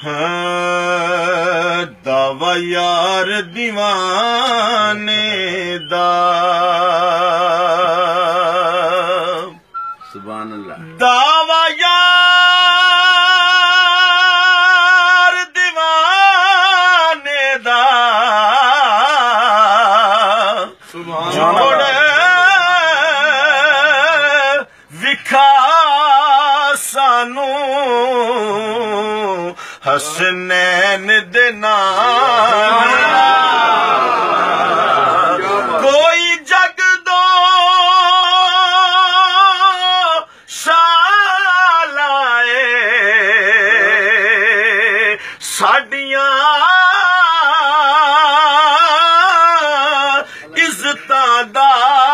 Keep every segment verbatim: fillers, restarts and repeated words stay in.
हाँ, दावा यार दीवाने दा, सुभान अल्लाह। दावा यार दीवाने दा, जोड़ विखा सानू हसनैन दे नाल, कोई जग दो शालाए साडियां इज्जतां दा,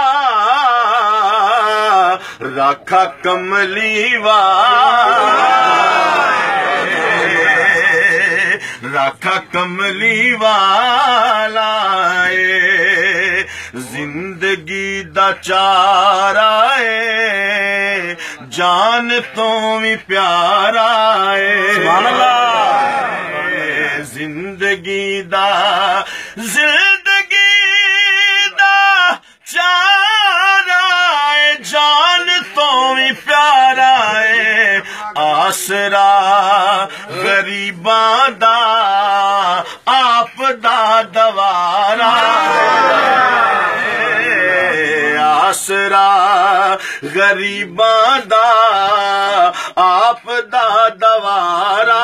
राखा कमली राखा कमली वाला है, जिंदगी दा चारा है, जान तो भी प्यारा है, सुभान अल्लाह। जिंदगी दा जिंदगी दा चारा है, जान तो भी प्यारा है, आसरा गरीबां दा आप दा दवारा, आसरा गरीबां दा आप दा दवारा,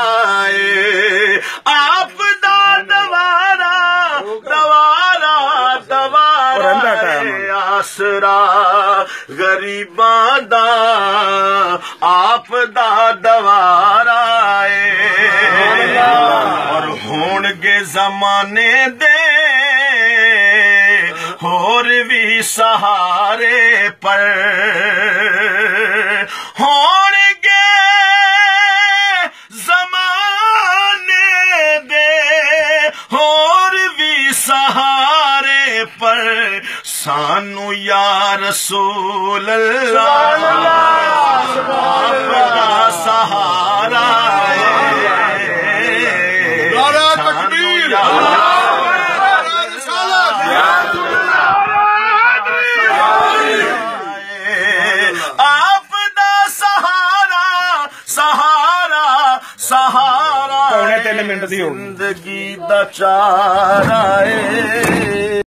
आप दा दवारा दवारा दवारा, आसरा गरीबां दा आप दा दवारा, और होणगे जमाने दे होर भी सहारे, पर होणगे जमाने दे होर भी सहारे, पर सानू या रसूल अल्लाह आपका सहारा है, आपदा सहारा सहारा सहारा, पौने तीन मिनट दी जिंदगी दा चारा है।